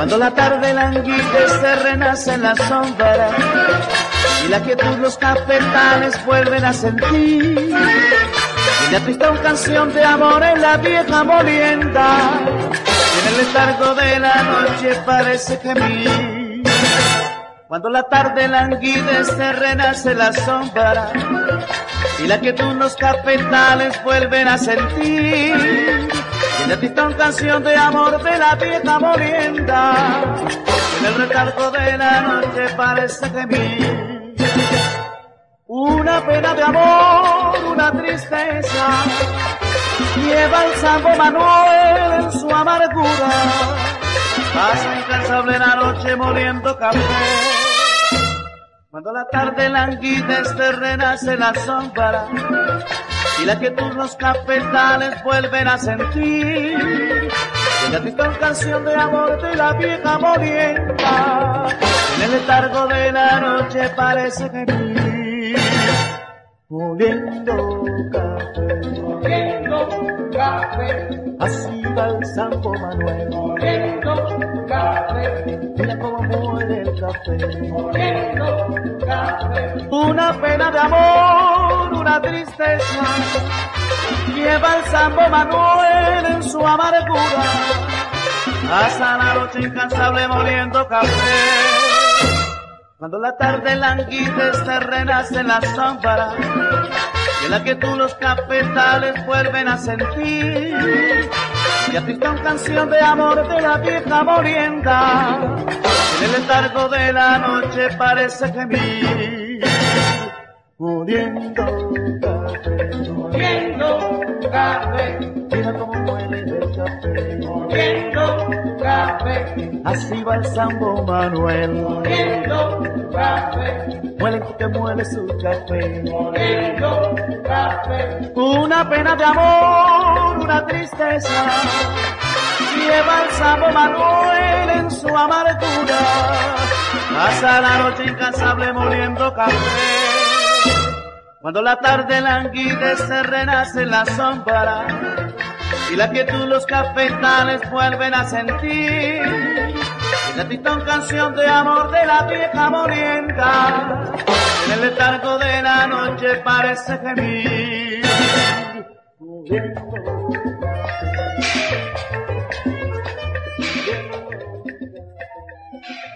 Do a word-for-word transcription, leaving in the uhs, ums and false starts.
Cuando la tarde languidece renace en la sombra y la quietud los cafetales vuelven a sentir. Y la triste canción de amor en la vieja molienda y en el letargo de la noche parece gemir. Cuando la tarde languidece renace la sombra y la quietud los cafetales vuelven a sentir. Y la triste canción de amor de la vieja molienda en el retardo de la noche parece gemir. Una pena de amor, una tristeza lleva el Sambo Manuel en su amargura. Pasa incansable la noche moliendo café. Cuando la tarde languidece renace la sombra y la quietud los cafetales vuelven a sentir. Y la triste canción de amor de la vieja molienda en el letargo de la noche parece gemir. Moliendo café, moliendo café, así va el Sambo Manuel. moliendo café, Mira cómo muere el café. moliendo café, Una pena de amor, una tristeza lleva el Sambo Manuel en su amargura. Hasta la noche incansable moliendo café. Cuando la tarde languidece renace la sombra y en la quietud los cafetales vuelven a sentir. Y la triste canción de amor de la vieja molienda en el letargo de la noche parece gemir. Moliendo café, moliendo café, mira cómo muere el café. moliendo café, Así va el Sambo Manuel, moliendo café, muele que muele su café. moliendo café, Una pena de amor, una tristeza lleva el Sambo Manuel en su amargura. Pasa la noche incansable moliendo café. Cuando la tarde languidece renace la sombra y la quietud los cafetales vuelven a sentir. Y la triste canción de amor de la vieja molienda en el letargo de la noche parece gemir. Moliendo café.